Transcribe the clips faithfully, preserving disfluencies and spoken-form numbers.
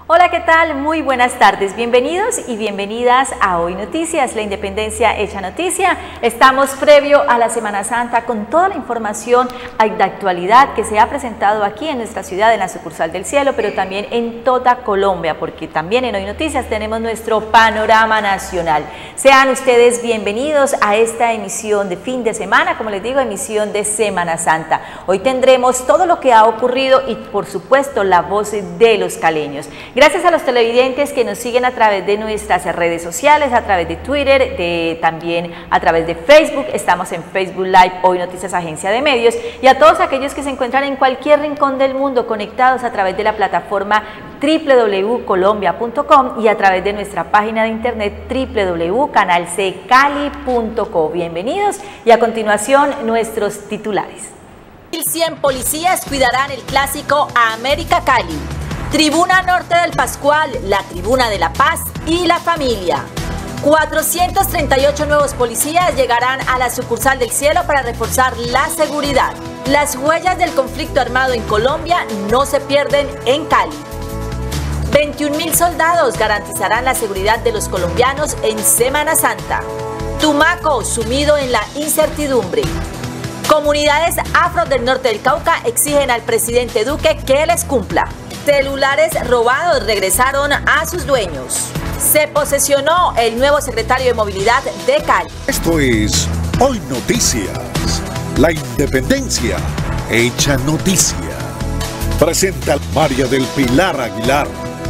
Hola, ¿qué tal? Muy buenas tardes. Bienvenidos y bienvenidas a Hoy Noticias, la independencia hecha noticia. Estamos previo a la Semana Santa con toda la información de actualidad que se ha presentado aquí en nuestra ciudad, en la sucursal del Cielo, pero también en toda Colombia, porque también en Hoy Noticias tenemos nuestro panorama nacional. Sean ustedes bienvenidos a esta emisión de fin de semana, como les digo, emisión de Semana Santa. Hoy tendremos todo lo que ha ocurrido y, por supuesto, la voz de los caleños. Gracias a los televidentes que nos siguen a través de nuestras redes sociales, a través de Twitter, de, también a través de Facebook. Estamos en Facebook Live, Hoy Noticias Agencia de Medios, y a todos aquellos que se encuentran en cualquier rincón del mundo conectados a través de la plataforma doble u doble u doble u punto colombia punto com y a través de nuestra página de internet doble u doble u doble u punto canal c cali punto co. Bienvenidos y a continuación nuestros titulares. mil cien policías cuidarán el clásico América Cali. Tribuna Norte del Pascual, la Tribuna de la Paz y la Familia. cuatrocientos treinta y ocho nuevos policías llegarán a la sucursal del Cielo para reforzar la seguridad. Las huellas del conflicto armado en Colombia no se pierden en Cali. veintiún mil soldados garantizarán la seguridad de los colombianos en Semana Santa. Tumaco sumido en la incertidumbre. Comunidades afro del norte del Cauca exigen al presidente Duque que les cumpla. Celulares robados regresaron a sus dueños. Se posesionó el nuevo secretario de Movilidad de Cali. Esto es Hoy Noticias, la independencia hecha noticia. Presenta María del Pilar Aguilar.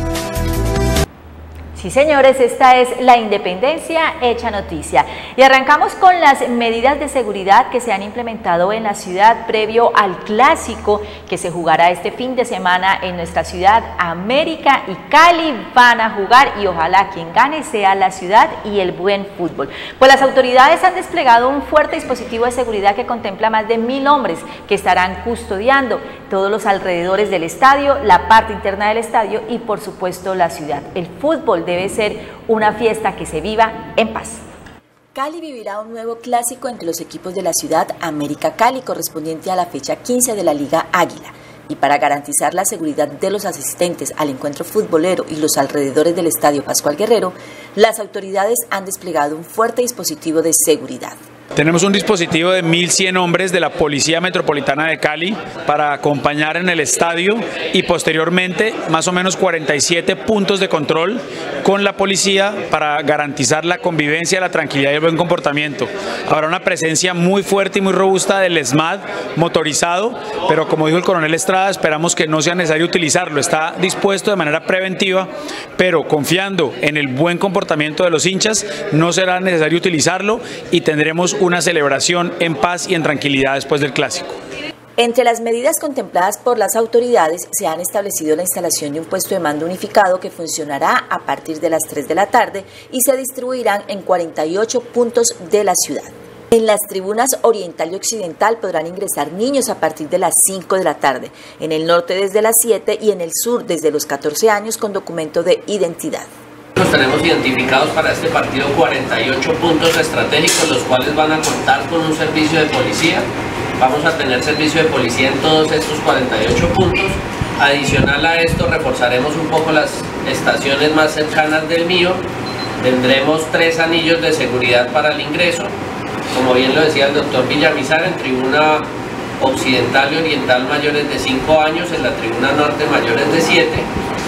Sí, señores, esta es la independencia hecha noticia. Y arrancamos con las medidas de seguridad que se han implementado en la ciudad previo al clásico que se jugará este fin de semana en nuestra ciudad. América y Cali van a jugar y ojalá quien gane sea la ciudad y el buen fútbol. Pues las autoridades han desplegado un fuerte dispositivo de seguridad que contempla más de mil hombres que estarán custodiando todos los alrededores del estadio, la parte interna del estadio y por supuesto la ciudad. El fútbol debe ser una fiesta que se viva en paz. Cali vivirá un nuevo clásico entre los equipos de la ciudad, América Cali, correspondiente a la fecha quince de la Liga Águila. Y para garantizar la seguridad de los asistentes al encuentro futbolero y los alrededores del Estadio Pascual Guerrero, las autoridades han desplegado un fuerte dispositivo de seguridad. Tenemos un dispositivo de mil cien hombres de la Policía Metropolitana de Cali para acompañar en el estadio y posteriormente más o menos cuarenta y siete puntos de control con la policía para garantizar la convivencia, la tranquilidad y el buen comportamiento. Habrá una presencia muy fuerte y muy robusta del ESMAD motorizado, pero como dijo el coronel Estrada, esperamos que no sea necesario utilizarlo. Está dispuesto de manera preventiva, pero confiando en el buen comportamiento de los hinchas, no será necesario utilizarlo y tendremos una celebración en paz y en tranquilidad después del clásico. Entre las medidas contempladas por las autoridades se han establecido la instalación de un puesto de mando unificado que funcionará a partir de las tres de la tarde y se distribuirán en cuarenta y ocho puntos de la ciudad. En las tribunas oriental y occidental podrán ingresar niños a partir de las cinco de la tarde, en el norte desde las siete y en el sur desde los catorce años con documento de identidad. Tenemos identificados para este partido cuarenta y ocho puntos estratégicos, los cuales van a contar con un servicio de policía. Vamos a tener servicio de policía en todos estos cuarenta y ocho puntos. Adicional a esto, reforzaremos un poco las estaciones más cercanas del mío. Tendremos tres anillos de seguridad para el ingreso. Como bien lo decía el doctor Villamizar, en tribuna occidental y oriental mayores de cinco años, en la tribuna norte mayores de siete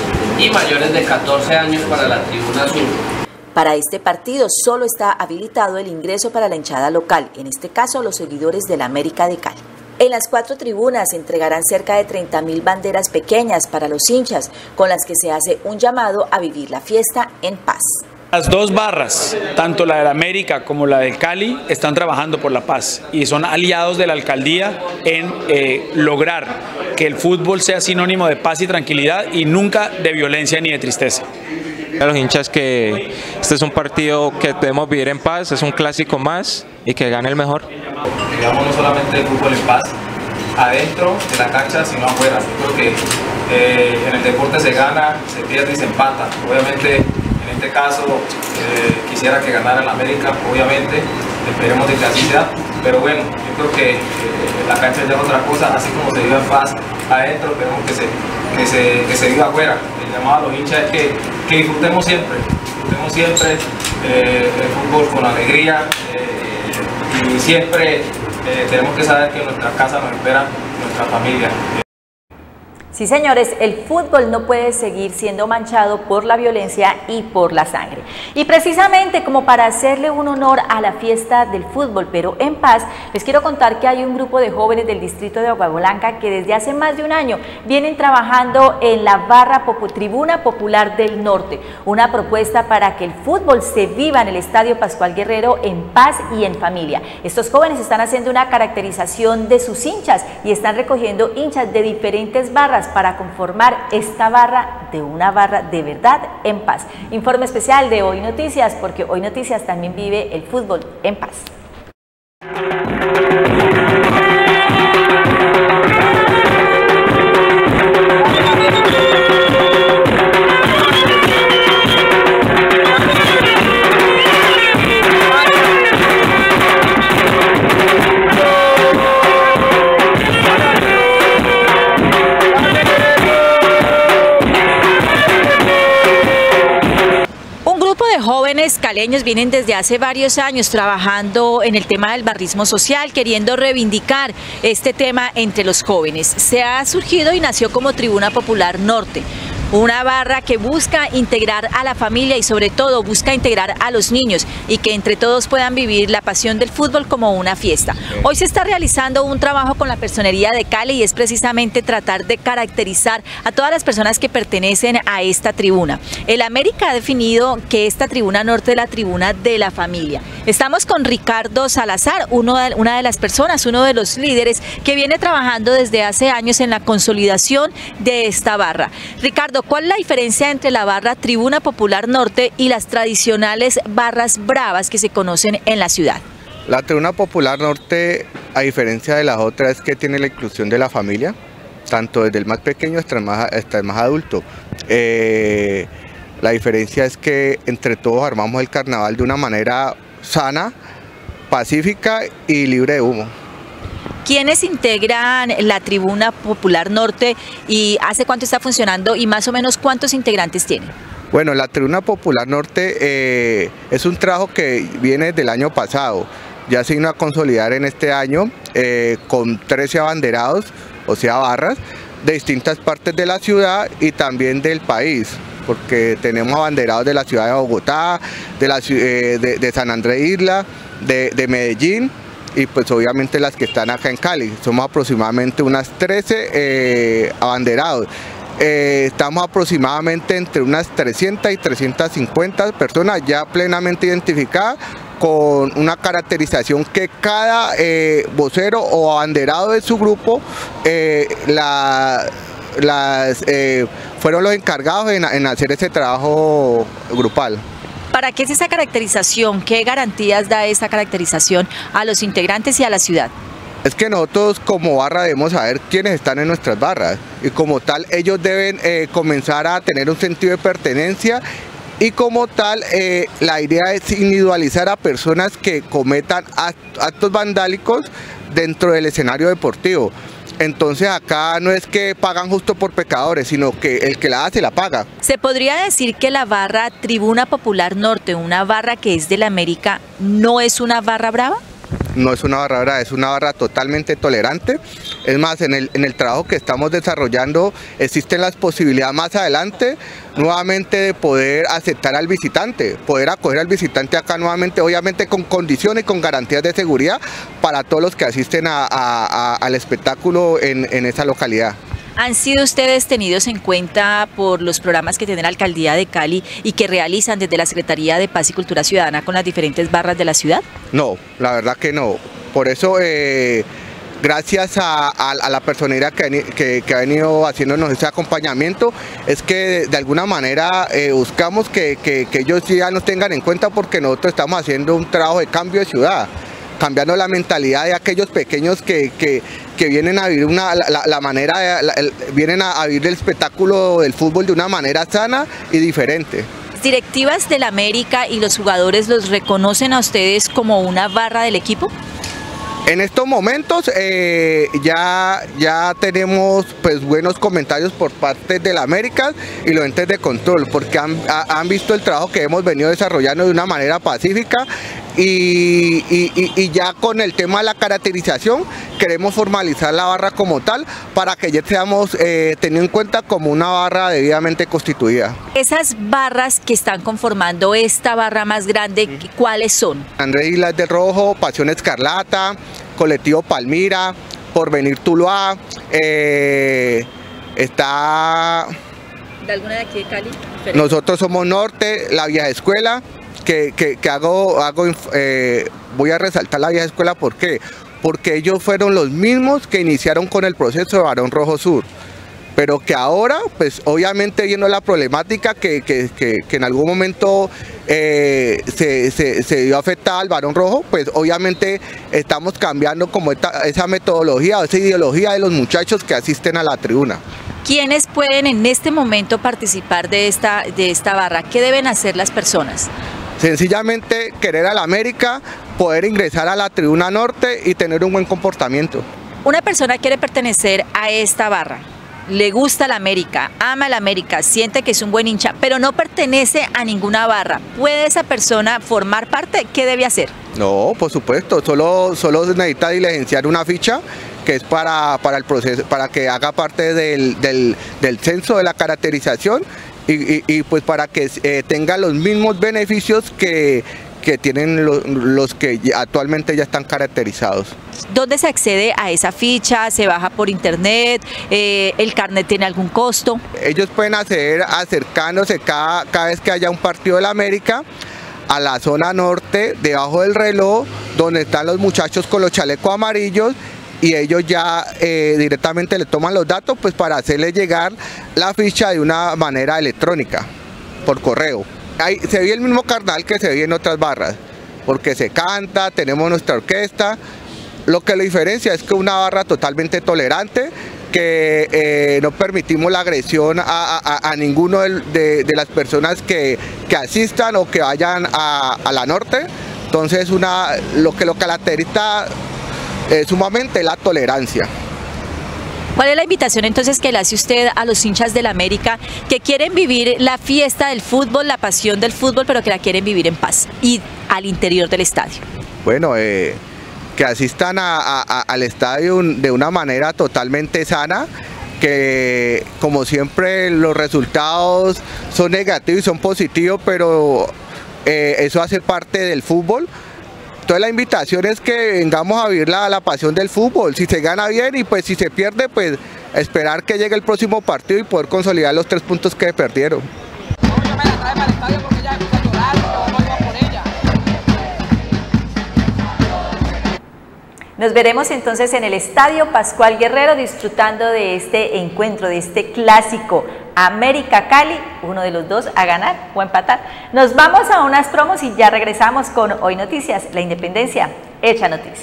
y mayores de catorce años para la tribuna sur. Para este partido solo está habilitado el ingreso para la hinchada local, en este caso los seguidores del América de Cali. En las cuatro tribunas se entregarán cerca de treinta mil banderas pequeñas para los hinchas, con las que se hace un llamado a vivir la fiesta en paz. Las dos barras, tanto la del América como la del Cali, están trabajando por la paz y son aliados de la alcaldía en eh, lograr que el fútbol sea sinónimo de paz y tranquilidad y nunca de violencia ni de tristeza. A los hinchas que este es un partido que debemos vivir en paz, es un clásico más y que gane el mejor. Digamos, no solamente el fútbol en paz, adentro de la cancha, sino afuera. Yo creo que eh, en el deporte se gana, se pierde y se empata. Obviamente, en este caso, eh, quisiera que ganara el América, obviamente, esperemos de que así sea, pero bueno, yo creo que eh, la cancha ya es otra cosa, así como se vive en paz adentro, esperemos que se, que se, que se viva afuera. el llamado a los hinchas es que, que disfrutemos siempre, disfrutemos siempre eh, el fútbol con alegría eh, y siempre eh, tenemos que saber que en nuestra casa nos espera nuestra familia. Sí, señores, el fútbol no puede seguir siendo manchado por la violencia y por la sangre. Y precisamente como para hacerle un honor a la fiesta del fútbol, pero en paz, les quiero contar que hay un grupo de jóvenes del distrito de Agua Blanca que desde hace más de un año vienen trabajando en la barra Popo, Tribuna Popular del Norte, una propuesta para que el fútbol se viva en el Estadio Pascual Guerrero en paz y en familia. Estos jóvenes están haciendo una caracterización de sus hinchas y están recogiendo hinchas de diferentes barras para conformar esta barra de una barra de verdad en paz. Informe especial de Hoy Noticias, porque Hoy Noticias también vive el fútbol en paz. Jóvenes caleños vienen desde hace varios años trabajando en el tema del barrismo social, queriendo reivindicar este tema entre los jóvenes. Se ha surgido y nació como Tribuna Popular Norte, una barra que busca integrar a la familia y sobre todo busca integrar a los niños y que entre todos puedan vivir la pasión del fútbol como una fiesta. Hoy se está realizando un trabajo con la Personería de Cali y es precisamente tratar de caracterizar a todas las personas que pertenecen a esta tribuna. El América ha definido que esta Tribuna Norte es la tribuna de la familia. Estamos con Ricardo Salazar, uno de, una de las personas, uno de los líderes que viene trabajando desde hace años en la consolidación de esta barra. Ricardo, ¿cuál es la diferencia entre la barra Tribuna Popular Norte y las tradicionales barras bravas que se conocen en la ciudad? La Tribuna Popular Norte, a diferencia de las otras, es que tiene la inclusión de la familia, tanto desde el más pequeño hasta el más, hasta el más adulto. Eh, la diferencia es que entre todos armamos el carnaval de una manera sana, pacífica y libre de humo. ¿Quiénes integran la Tribuna Popular Norte y hace cuánto está funcionando y más o menos cuántos integrantes tiene? Bueno, la Tribuna Popular Norte eh, es un trabajo que viene del año pasado. Ya se vino a consolidar en este año eh, con trece abanderados, o sea barras, de distintas partes de la ciudad y también del país, porque tenemos abanderados de la ciudad de Bogotá, de, la, eh, de, de San Andrés Isla, de, de Medellín, y pues obviamente las que están acá en Cali. Somos aproximadamente unas trece eh, abanderados. Eh, estamos aproximadamente entre unas trescientas y trescientas cincuenta personas ya plenamente identificadas, con una caracterización que cada eh, vocero o abanderado de su grupo eh, la, las, eh, fueron los encargados en, en hacer ese trabajo grupal. ¿Para qué es esa caracterización? ¿Qué garantías da esa caracterización a los integrantes y a la ciudad? Es que nosotros como barra debemos saber quiénes están en nuestras barras y como tal ellos deben eh, comenzar a tener un sentido de pertenencia y como tal eh, la idea es individualizar a personas que cometan actos vandálicos dentro del escenario deportivo. Entonces acá no es que pagan justo por pecadores, sino que el que la hace la paga. ¿Se podría decir que la barra Tribuna Popular Norte, una barra que es de la América, no es una barra brava? No es una barra brava, es una barra totalmente tolerante. Es más, en el, en el trabajo que estamos desarrollando existen las posibilidades más adelante nuevamente de poder aceptar al visitante, poder acoger al visitante acá nuevamente, obviamente con condiciones y con garantías de seguridad para todos los que asisten a, a, a, al espectáculo en, en esa localidad. ¿Han sido ustedes tenidos en cuenta por los programas que tiene la Alcaldía de Cali y que realizan desde la Secretaría de Paz y Cultura Ciudadana con las diferentes barras de la ciudad? No, la verdad que no. Por eso, eh, gracias a, a, a la personería que, que, que ha venido haciéndonos ese acompañamiento, es que de, de alguna manera eh, buscamos que, que, que ellos ya nos tengan en cuenta, porque nosotros estamos haciendo un trabajo de cambio de ciudad, cambiando la mentalidad de aquellos pequeños que, que, que vienen a vivir una, la, la manera, la, el, vienen a, a vivir el espectáculo del fútbol de una manera sana y diferente. ¿Las directivas del América y los jugadores los reconocen a ustedes como una barra del equipo? En estos momentos eh, ya, ya tenemos pues buenos comentarios por parte de la América y los entes de control, porque han, han visto el trabajo que hemos venido desarrollando de una manera pacífica y, y, y, y ya con el tema de la caracterización queremos formalizar la barra como tal para que ya seamos eh, tenido en cuenta como una barra debidamente constituida. Esas barras que están conformando esta barra más grande, ¿cuáles son? Andrés Islas del Rojo, Pasión Escarlata, Colectivo Palmira, Porvenir Tuluá, eh, está... ¿De alguna de aquí de Cali? Nosotros somos Norte, la Vieja Escuela, que, que, que hago, hago eh, voy a resaltar la Vieja Escuela, ¿por qué? Porque ellos fueron los mismos que iniciaron con el proceso de Barón Rojo Sur, pero que ahora, pues obviamente viendo la problemática que, que, que, que en algún momento eh, se, se, se vio afectada al Barón Rojo, pues obviamente estamos cambiando como esta, esa metodología o esa ideología de los muchachos que asisten a la tribuna. ¿Quiénes pueden en este momento participar de esta, de esta barra? ¿Qué deben hacer las personas? Sencillamente querer a la América, poder ingresar a la tribuna norte y tener un buen comportamiento. Una persona quiere pertenecer a esta barra, le gusta la América, ama la América, siente que es un buen hincha, pero no pertenece a ninguna barra. ¿Puede esa persona formar parte? ¿Qué debe hacer? No, por supuesto, solo, solo necesita diligenciar una ficha que es para, para el proceso, para que haga parte del, del, del censo de la caracterización y, y, y pues para que eh, tenga los mismos beneficios que, que tienen los, los que actualmente ya están caracterizados. ¿Dónde se accede a esa ficha? ¿Se baja por internet? Eh, ¿El carnet tiene algún costo? Ellos pueden acceder acercándose cada, cada vez que haya un partido de la América a la zona norte, debajo del reloj, donde están los muchachos con los chalecos amarillos, y ellos ya eh, directamente le toman los datos pues para hacerle llegar la ficha de una manera electrónica, por correo. Ahí se ve el mismo carnaval que se ve en otras barras, porque se canta, tenemos nuestra orquesta. Lo que lo diferencia es que una barra totalmente tolerante, que eh, no permitimos la agresión a, a, a ninguno de, de, de las personas que, que asistan o que vayan a, a la norte. Entonces una, lo que lo caracteriza eh, sumamente es la tolerancia. ¿Cuál es la invitación entonces que le hace usted a los hinchas del América que quieren vivir la fiesta del fútbol, la pasión del fútbol, pero que la quieren vivir en paz y al interior del estadio? Bueno, eh, que asistan a, a, al estadio de una manera totalmente sana, que como siempre los resultados son negativos y son positivos, pero eh, eso hace parte del fútbol. Entonces la invitación es que vengamos a vivir la, la pasión del fútbol, si se gana bien y pues si se pierde, pues esperar que llegue el próximo partido y poder consolidar los tres puntos que perdieron. Nos veremos entonces en el Estadio Pascual Guerrero disfrutando de este encuentro, de este clásico América Cali, uno de los dos a ganar o a empatar. Nos vamos a unas promos y ya regresamos con Hoy Noticias, la independencia hecha noticia.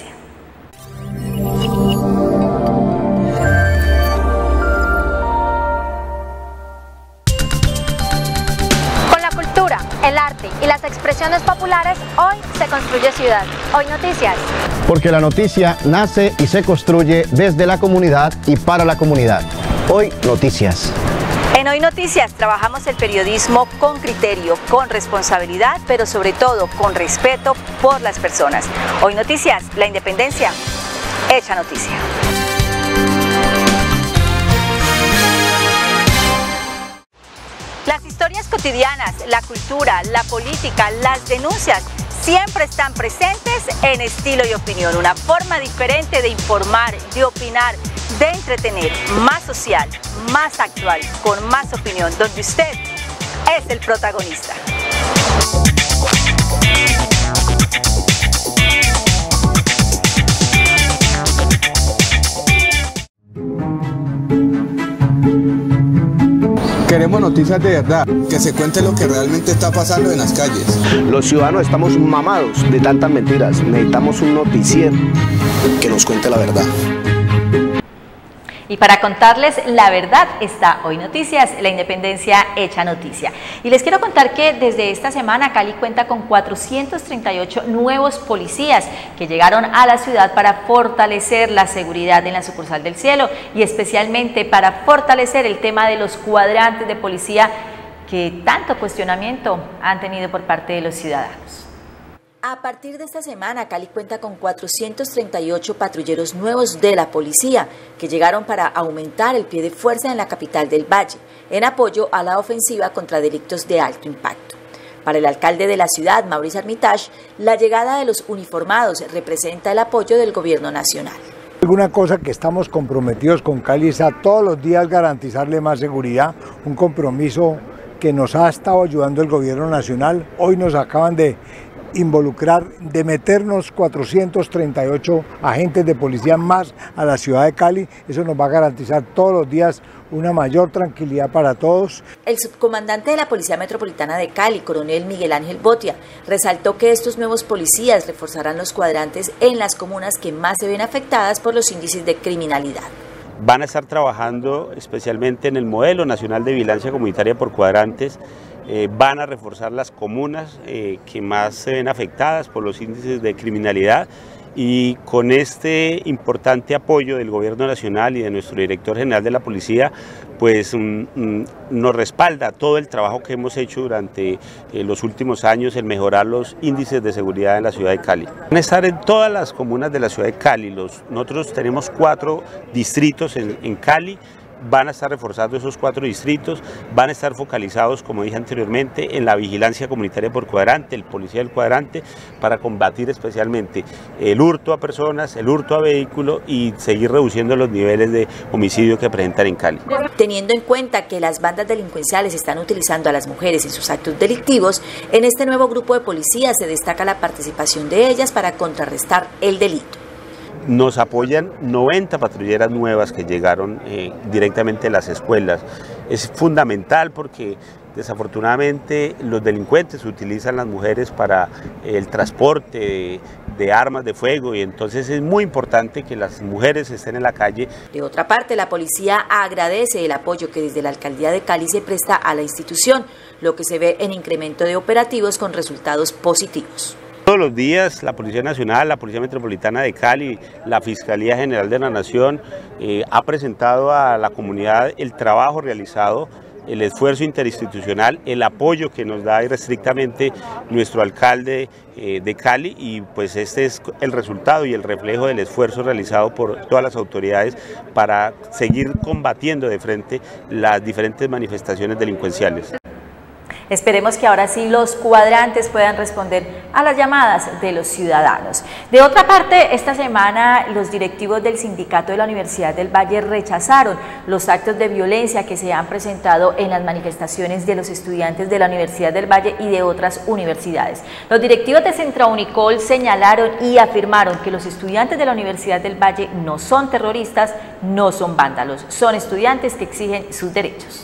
El arte y las expresiones populares, hoy se construye ciudad. Hoy Noticias. Porque la noticia nace y se construye desde la comunidad y para la comunidad. Hoy Noticias. En Hoy Noticias trabajamos el periodismo con criterio, con responsabilidad, pero sobre todo con respeto por las personas. Hoy Noticias, la independencia hecha noticia. Las historias cotidianas, la cultura, la política, las denuncias siempre están presentes en Estilo y Opinión, una forma diferente de informar, de opinar, de entretener, más social, más actual, con más opinión, donde usted es el protagonista. Queremos noticias de verdad, que se cuente lo que realmente está pasando en las calles. Los ciudadanos estamos mamados de tantas mentiras. Necesitamos un noticiero que nos cuente la verdad. Y para contarles la verdad está Hoy Noticias, la independencia hecha noticia. Y les quiero contar que desde esta semana Cali cuenta con cuatrocientos treinta y ocho nuevos policías que llegaron a la ciudad para fortalecer la seguridad en la sucursal del Cielo y especialmente para fortalecer el tema de los cuadrantes de policía que tanto cuestionamiento han tenido por parte de los ciudadanos. A partir de esta semana, Cali cuenta con cuatrocientos treinta y ocho patrulleros nuevos de la policía que llegaron para aumentar el pie de fuerza en la capital del Valle, en apoyo a la ofensiva contra delitos de alto impacto. Para el alcalde de la ciudad, Maurice Armitage, la llegada de los uniformados representa el apoyo del gobierno nacional. Alguna cosa que estamos comprometidos con Cali es a todos los días garantizarle más seguridad, un compromiso que nos ha estado ayudando el gobierno nacional. Hoy nos acaban de involucrar, de meternos cuatrocientos treinta y ocho agentes de policía más a la ciudad de Cali. Eso nos va a garantizar todos los días una mayor tranquilidad para todos. El subcomandante de la Policía Metropolitana de Cali, coronel Miguel Ángel Botia, resaltó que estos nuevos policías reforzarán los cuadrantes en las comunas que más se ven afectadas por los índices de criminalidad. Van a estar trabajando especialmente en el modelo nacional de vigilancia comunitaria por cuadrantes. Eh, van a reforzar las comunas eh, que más se ven afectadas por los índices de criminalidad, y con este importante apoyo del gobierno nacional y de nuestro director general de la policía, pues mm, mm, nos respalda todo el trabajo que hemos hecho durante eh, los últimos años en mejorar los índices de seguridad en la ciudad de Cali. Van a estar en todas las comunas de la ciudad de Cali. Los, nosotros tenemos cuatro distritos en, en Cali. Van a estar reforzando esos cuatro distritos, van a estar focalizados, como dije anteriormente, en la vigilancia comunitaria por cuadrante, el policía del cuadrante, para combatir especialmente el hurto a personas, el hurto a vehículos y seguir reduciendo los niveles de homicidio que presentan en Cali. Teniendo en cuenta que las bandas delincuenciales están utilizando a las mujeres en sus actos delictivos, en este nuevo grupo de policías se destaca la participación de ellas para contrarrestar el delito. Nos apoyan noventa patrulleras nuevas que llegaron eh, directamente a las escuelas. Es fundamental porque desafortunadamente los delincuentes utilizan las mujeres para el transporte de, de armas de fuego, y entonces es muy importante que las mujeres estén en la calle. De otra parte, la policía agradece el apoyo que desde la alcaldía de Cali se presta a la institución, lo que se ve en incremento de operativos con resultados positivos. Todos los días la Policía Nacional, la Policía Metropolitana de Cali, la Fiscalía General de la Nación eh, ha presentado a la comunidad el trabajo realizado, el esfuerzo interinstitucional, el apoyo que nos da irrestrictamente nuestro alcalde eh, de Cali, y pues este es el resultado y el reflejo del esfuerzo realizado por todas las autoridades para seguir combatiendo de frente las diferentes manifestaciones delincuenciales. Esperemos que ahora sí los cuadrantes puedan responder a las llamadas de los ciudadanos. De otra parte, esta semana los directivos del sindicato de la Universidad del Valle rechazaron los actos de violencia que se han presentado en las manifestaciones de los estudiantes de la Universidad del Valle y de otras universidades. Los directivos de Centro Unicol señalaron y afirmaron que los estudiantes de la Universidad del Valle no son terroristas, no son vándalos, son estudiantes que exigen sus derechos.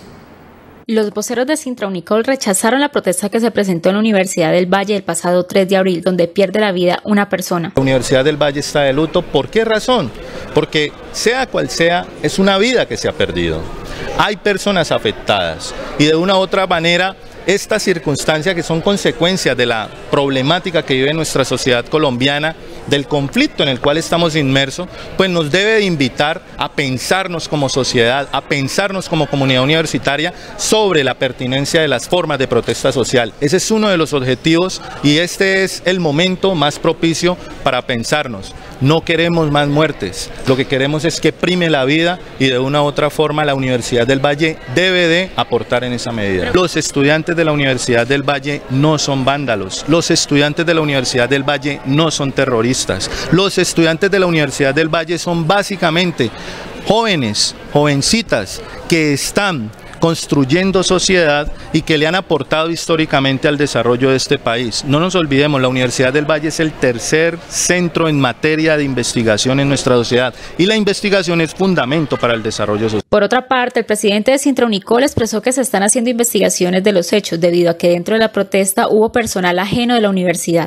Los voceros de Sintra Unicol rechazaron la protesta que se presentó en la Universidad del Valle el pasado tres de abril, donde pierde la vida una persona. La Universidad del Valle está de luto. ¿Por qué razón? Porque sea cual sea, es una vida que se ha perdido. Hay personas afectadas y de una u otra manera estas circunstancias, que son consecuencias de la problemática que vive nuestra sociedad colombiana, del conflicto en el cual estamos inmersos, pues nos debe de invitar a pensarnos como sociedad, a pensarnos como comunidad universitaria sobre la pertinencia de las formas de protesta social. Ese es uno de los objetivos y este es el momento más propicio para pensarnos. No queremos más muertes, lo que queremos es que prime la vida, y de una u otra forma la Universidad del Valle debe de aportar en esa medida. Los estudiantes de la Universidad del Valle no son vándalos, los estudiantes de la Universidad del Valle no son terroristas, los estudiantes de la Universidad del Valle son básicamente jóvenes, jovencitas que están construyendo sociedad y que le han aportado históricamente al desarrollo de este país. No nos olvidemos, la Universidad del Valle es el tercer centro en materia de investigación en nuestra sociedad, y la investigación es fundamento para el desarrollo social. Por otra parte, el presidente de Sintra Unicol expresó que se están haciendo investigaciones de los hechos debido a que dentro de la protesta hubo personal ajeno de la universidad.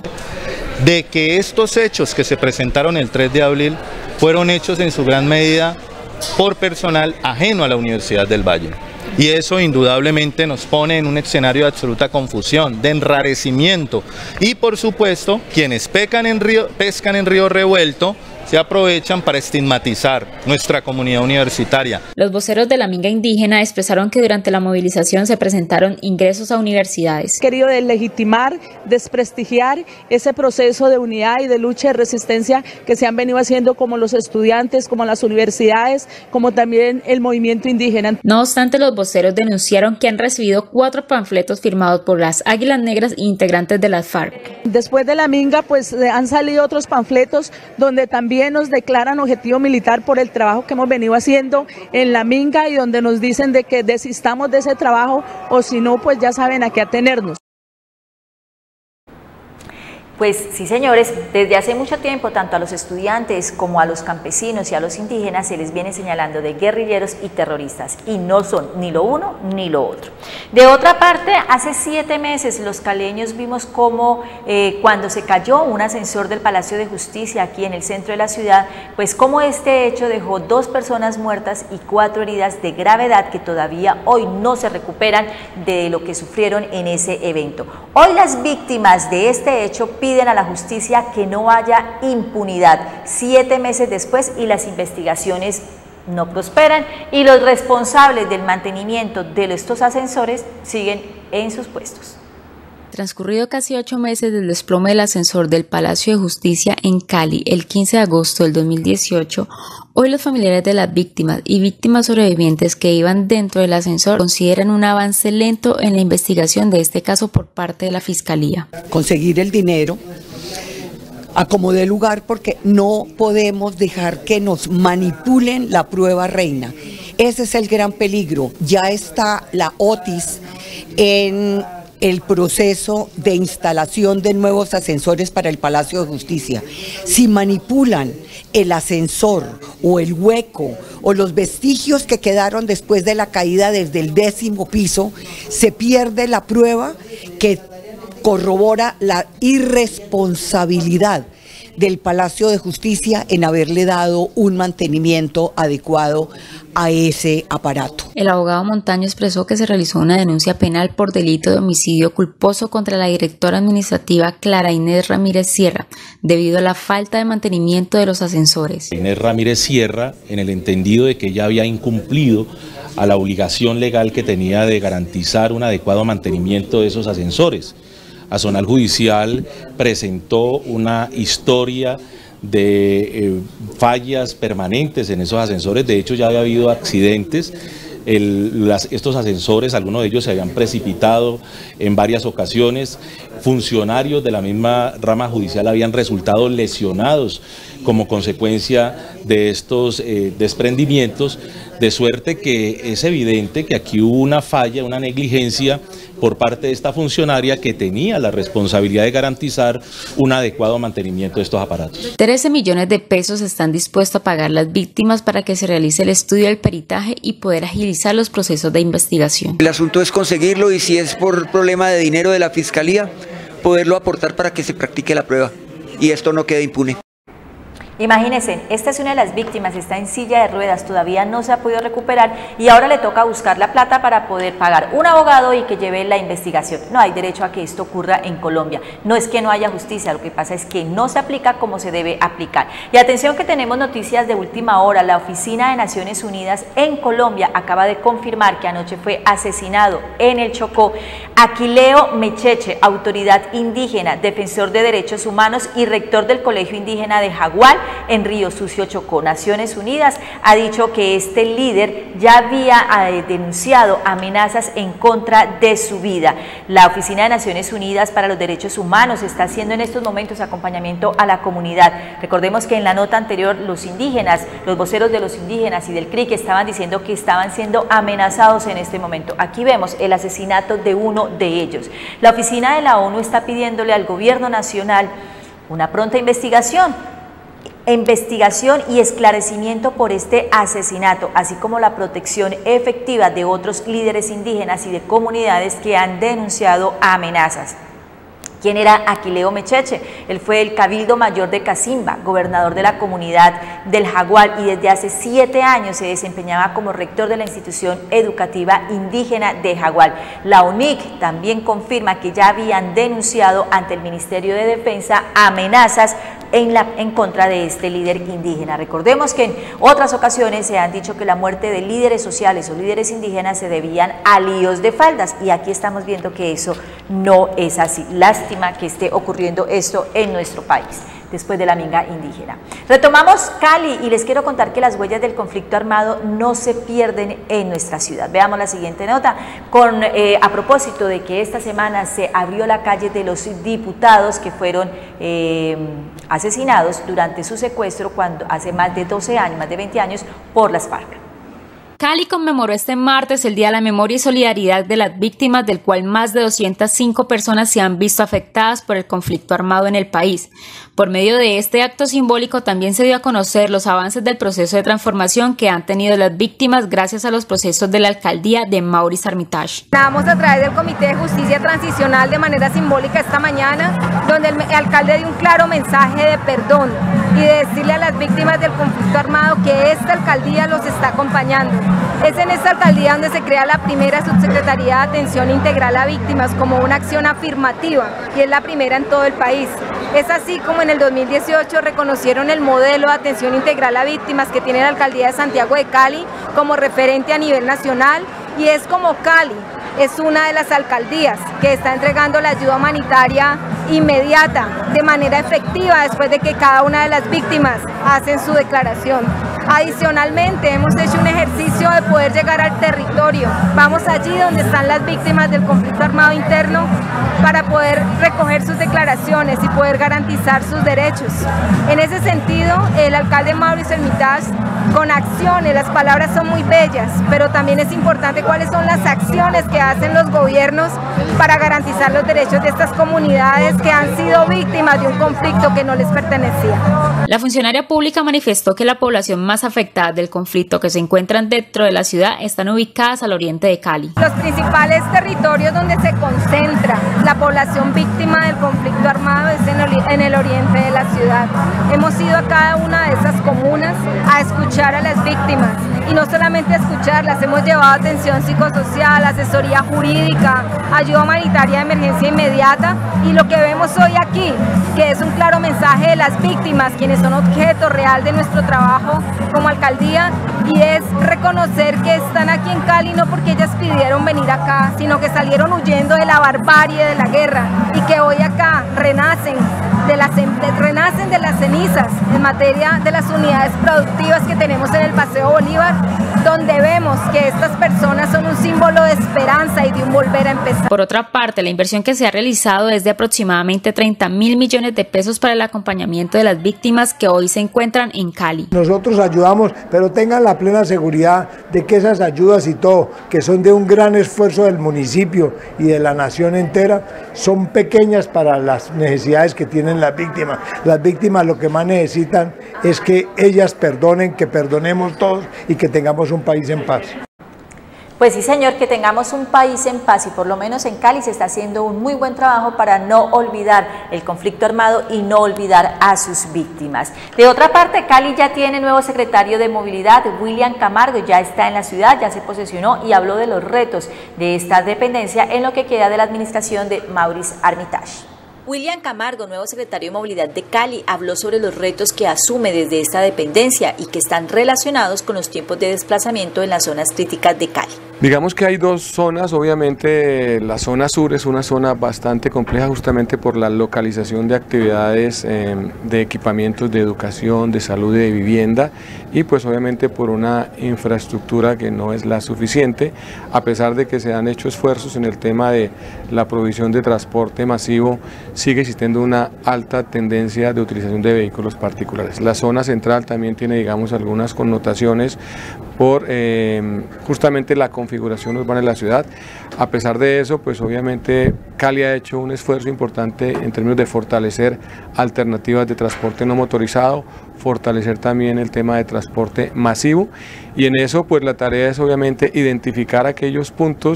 De que estos hechos que se presentaron el tres de abril fueron hechos en su gran medida por personal ajeno a la Universidad del Valle. Y eso indudablemente nos pone en un escenario de absoluta confusión, de enrarecimiento. Y por supuesto, quienes pecan en río, pescan en río revuelto, se aprovechan para estigmatizar nuestra comunidad universitaria. Los voceros de la minga indígena expresaron que durante la movilización se presentaron ingresos a universidades. Querido deslegitimar, desprestigiar ese proceso de unidad y de lucha y resistencia que se han venido haciendo como los estudiantes, como las universidades, como también el movimiento indígena. No obstante, los voceros denunciaron que han recibido cuatro panfletos firmados por las Águilas Negras e integrantes de las FARC. Después de la minga, pues han salido otros panfletos donde también nos declaran objetivo militar por el trabajo que hemos venido haciendo en la minga y donde nos dicen de que desistamos de ese trabajo o si no, pues ya saben a qué atenernos. Pues sí, señores, desde hace mucho tiempo, tanto a los estudiantes como a los campesinos y a los indígenas se les viene señalando de guerrilleros y terroristas, y no son ni lo uno ni lo otro. De otra parte, hace siete meses los caleños vimos cómo eh, cuando se cayó un ascensor del Palacio de Justicia aquí en el centro de la ciudad, pues cómo este hecho dejó dos personas muertas y cuatro heridas de gravedad que todavía hoy no se recuperan de lo que sufrieron en ese evento. Hoy las víctimas de este hecho piden a la justicia que no haya impunidad siete meses después y las investigaciones no prosperan y los responsables del mantenimiento de estos ascensores siguen en sus puestos. Transcurrido casi ocho meses del desplome del ascensor del Palacio de Justicia en Cali el quince de agosto del dos mil dieciocho, hoy los familiares de las víctimas y víctimas sobrevivientes que iban dentro del ascensor consideran un avance lento en la investigación de este caso por parte de la Fiscalía. Conseguir el dinero a como dé lugar, porque no podemos dejar que nos manipulen la prueba reina. Ese es el gran peligro. Ya está la Otis en el proceso de instalación de nuevos ascensores para el Palacio de Justicia. Si manipulan el ascensor o el hueco o los vestigios que quedaron después de la caída desde el décimo piso, se pierde la prueba que corrobora la irresponsabilidad del Palacio de Justicia en haberle dado un mantenimiento adecuado a ese aparato. El abogado Montaño expresó que se realizó una denuncia penal por delito de homicidio culposo contra la directora administrativa Clara Inés Ramírez Sierra, debido a la falta de mantenimiento de los ascensores. Inés Ramírez Sierra, en el entendido de que ella había incumplido a la obligación legal que tenía de garantizar un adecuado mantenimiento de esos ascensores. Azonal Judicial presentó una historia de eh, fallas permanentes en esos ascensores. De hecho, ya había habido accidentes. El, las, estos ascensores, algunos de ellos se habían precipitado en varias ocasiones. Funcionarios de la misma rama judicial habían resultado lesionados como consecuencia de estos eh, desprendimientos, de suerte que es evidente que aquí hubo una falla, una negligencia por parte de esta funcionaria que tenía la responsabilidad de garantizar un adecuado mantenimiento de estos aparatos. trece millones de pesos están dispuestos a pagar las víctimas para que se realice el estudio del peritaje y poder agilizar los procesos de investigación. El asunto es conseguirlo y si es por problema de dinero de la Fiscalía, poderlo aportar para que se practique la prueba y esto no quede impune. Imagínense, esta es una de las víctimas, está en silla de ruedas, todavía no se ha podido recuperar y ahora le toca buscar la plata para poder pagar un abogado y que lleve la investigación. No hay derecho a que esto ocurra en Colombia. No es que no haya justicia, lo que pasa es que no se aplica como se debe aplicar. Y atención que tenemos noticias de última hora. La Oficina de Naciones Unidas en Colombia acaba de confirmar que anoche fue asesinado en el Chocó Aquileo Mecheche, autoridad indígena, defensor de derechos humanos y rector del Colegio Indígena de Jaguar, en Río Sucio, Chocó. Naciones Unidas ha dicho que este líder ya había eh, denunciado amenazas en contra de su vida. La Oficina de Naciones Unidas para los Derechos Humanos está haciendo en estos momentos acompañamiento a la comunidad. Recordemos que en la nota anterior los indígenas, los voceros de los indígenas y del C R I C estaban diciendo que estaban siendo amenazados en este momento. Aquí vemos el asesinato de uno de ellos. La oficina de la ONU está pidiéndole al gobierno nacional una pronta investigación investigación y esclarecimiento por este asesinato, así como la protección efectiva de otros líderes indígenas y de comunidades que han denunciado amenazas. ¿Quién era Aquileo Mecheche? Él fue el cabildo mayor de Casimba, gobernador de la comunidad del Jaguar, y desde hace siete años se desempeñaba como rector de la institución educativa indígena de Jaguar. La U N I C también confirma que ya habían denunciado ante el Ministerio de Defensa amenazas en, la, en contra de este líder indígena. Recordemos que en otras ocasiones se han dicho que la muerte de líderes sociales o líderes indígenas se debían a líos de faldas, y aquí estamos viendo que eso no es así. Lástima que esté ocurriendo esto en nuestro país después de la minga indígena. Retomamos Cali y les quiero contar que las huellas del conflicto armado no se pierden en nuestra ciudad. Veamos la siguiente nota con eh, a propósito de que esta semana se abrió la calle de los diputados que fueron eh, asesinados durante su secuestro cuando hace más de doce años, más de veinte años, por las FARC. Cali conmemoró este martes el Día de la Memoria y Solidaridad de las Víctimas, del cual más de doscientas cinco personas se han visto afectadas por el conflicto armado en el país. Por medio de este acto simbólico también se dio a conocer los avances del proceso de transformación que han tenido las víctimas gracias a los procesos de la alcaldía de Maurice Armitage. Estamos a través del Comité de Justicia Transicional de manera simbólica esta mañana, donde el alcalde dio un claro mensaje de perdón y de decirle a las víctimas del conflicto armado que esta alcaldía los está acompañando. Es en esta alcaldía donde se crea la primera subsecretaría de atención integral a víctimas como una acción afirmativa, y es la primera en todo el país. Es así como en el dos mil dieciocho reconocieron el modelo de atención integral a víctimas que tiene la alcaldía de Santiago de Cali como referente a nivel nacional, y es como Cali es una de las alcaldías que está entregando la ayuda humanitaria inmediata, de manera efectiva, después de que cada una de las víctimas hacen su declaración. Adicionalmente, hemos hecho un ejercicio de poder llegar al territorio. Vamos allí donde están las víctimas del conflicto armado interno para poder recoger sus declaraciones y poder garantizar sus derechos. En ese sentido, el alcalde Maurice Armitage, con acciones, las palabras son muy bellas, pero también es importante cuáles son las acciones que hacen los gobiernos para garantizar los derechos de estas comunidades que han sido víctimas de un conflicto que no les pertenecía. La funcionaria pública manifestó que la población más afectada del conflicto que se encuentran dentro de la ciudad están ubicadas al oriente de Cali. Los principales territorios donde se concentra la población víctima del conflicto armado es en el, en el oriente de la ciudad. Hemos ido a cada una de esas comunas a escuchar a las víctimas, y no solamente a escucharlas, hemos llevado atención psicosocial, asesoría jurídica, ayuda humanitaria de emergencia inmediata, y lo que vemos hoy aquí, que es un claro mensaje de las víctimas, quienes son objeto real de nuestro trabajo como alcaldía, y es reconocer que están aquí en Cali no porque ellas pidieron venir acá, sino que salieron huyendo de la barbarie, de la guerra, y que hoy acá renacen de las, de, renacen de las cenizas en materia de las unidades productivas que tenemos en el Paseo Bolívar, donde vemos que estas personas son un símbolo de esperanza y de un volver a empezar. Por otra parte, la inversión que se ha realizado es de aproximadamente treinta mil millones de pesos para el acompañamiento de las víctimas que hoy se encuentran en Cali. Nosotros ayudamos, pero tengan la plena seguridad de que esas ayudas y todo, que son de un gran esfuerzo del municipio y de la nación entera, son pequeñas para las necesidades que tienen las víctimas. Las víctimas lo que más necesitan es que ellas perdonen, que perdonemos todos y que tengamos un país en paz. Pues sí, señor, que tengamos un país en paz, y por lo menos en Cali se está haciendo un muy buen trabajo para no olvidar el conflicto armado y no olvidar a sus víctimas. De otra parte, Cali ya tiene nuevo secretario de Movilidad, William Camargo, ya está en la ciudad, ya se posesionó y habló de los retos de esta dependencia en lo que queda de la administración de Maurice Armitage. William Camargo, nuevo secretario de Movilidad de Cali, habló sobre los retos que asume desde esta dependencia y que están relacionados con los tiempos de desplazamiento en las zonas críticas de Cali. Digamos que hay dos zonas, obviamente la zona sur es una zona bastante compleja justamente por la localización de actividades eh, de equipamientos de educación, de salud y de vivienda, y pues obviamente por una infraestructura que no es la suficiente, a pesar de que se han hecho esfuerzos en el tema de la provisión de transporte masivo, sigue existiendo una alta tendencia de utilización de vehículos particulares. La zona central también tiene, digamos, algunas connotaciones por eh, justamente la configuración urbana de la ciudad. A pesar de eso, pues obviamente Cali ha hecho un esfuerzo importante en términos de fortalecer alternativas de transporte no motorizado, fortalecer también el tema de transporte masivo, y en eso pues la tarea es obviamente identificar aquellos puntos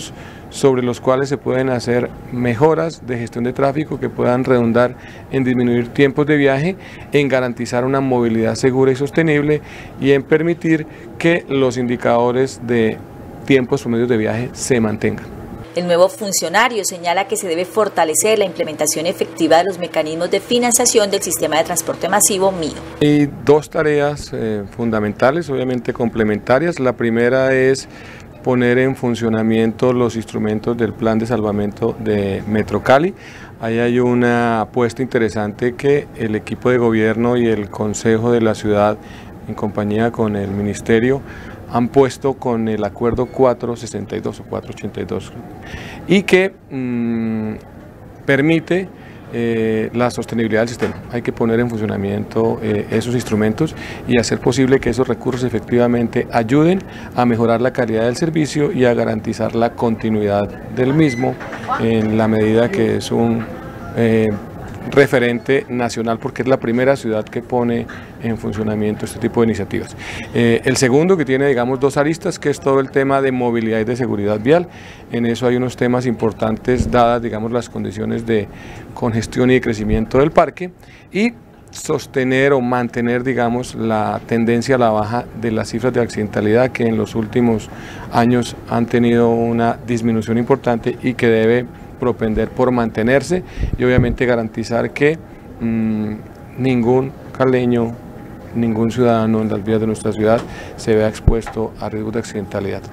sobre los cuales se pueden hacer mejoras de gestión de tráfico que puedan redundar en disminuir tiempos de viaje, en garantizar una movilidad segura y sostenible y en permitir que los indicadores de tiempos promedios de viaje se mantengan. El nuevo funcionario señala que se debe fortalecer la implementación efectiva de los mecanismos de financiación del sistema de transporte masivo M I O. Hay dos tareas eh, fundamentales, obviamente complementarias. La primera es poner en funcionamiento los instrumentos del plan de salvamento de Metro Cali. Ahí hay una apuesta interesante que el equipo de gobierno y el consejo de la ciudad, en compañía con el ministerio, han puesto con el acuerdo cuatrocientos sesenta y dos o cuatrocientos ochenta y dos y que mmm, permite Eh, la sostenibilidad del sistema. Hay que poner en funcionamiento eh, esos instrumentos y hacer posible que esos recursos efectivamente ayuden a mejorar la calidad del servicio y a garantizar la continuidad del mismo en la medida que es un eh, referente nacional, porque es la primera ciudad que pone en funcionamiento este tipo de iniciativas. Eh, el segundo, que tiene, digamos, dos aristas, que es todo el tema de movilidad y de seguridad vial. En eso hay unos temas importantes dadas, digamos, las condiciones de congestión y de crecimiento del parque, y sostener o mantener, digamos, la tendencia a la baja de las cifras de accidentalidad, que en los últimos años han tenido una disminución importante y que debe propender por mantenerse, y obviamente garantizar que mmm, ningún caleño, ningún ciudadano en las vías de nuestra ciudad se vea expuesto a riesgos de accidentalidad.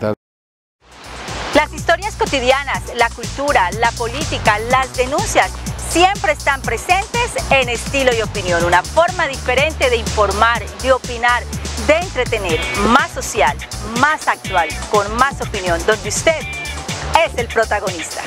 Las historias cotidianas, la cultura, la política, las denuncias siempre están presentes en Estilo y Opinión, una forma diferente de informar, de opinar, de entretener, más social, más actual, con más opinión, donde usted es el protagonista.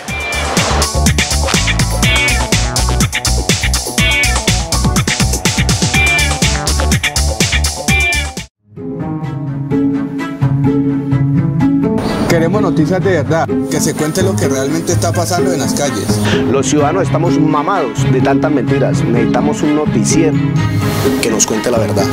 Queremos noticias de verdad, que se cuente lo que realmente está pasando en las calles. Los ciudadanos estamos mamados de tantas mentiras. Necesitamos un noticiero que nos cuente la verdad.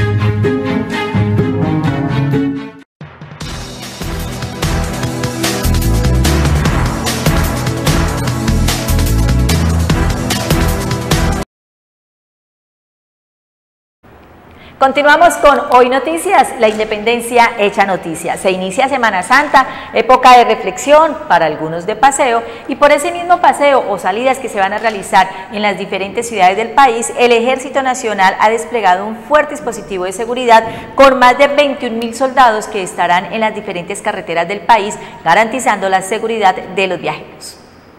Continuamos con Hoy Noticias, la independencia hecha noticia. Se inicia Semana Santa, época de reflexión, para algunos de paseo, y por ese mismo paseo o salidas que se van a realizar en las diferentes ciudades del país, el Ejército Nacional ha desplegado un fuerte dispositivo de seguridad con más de veintiún mil soldados que estarán en las diferentes carreteras del país, garantizando la seguridad de los viajeros.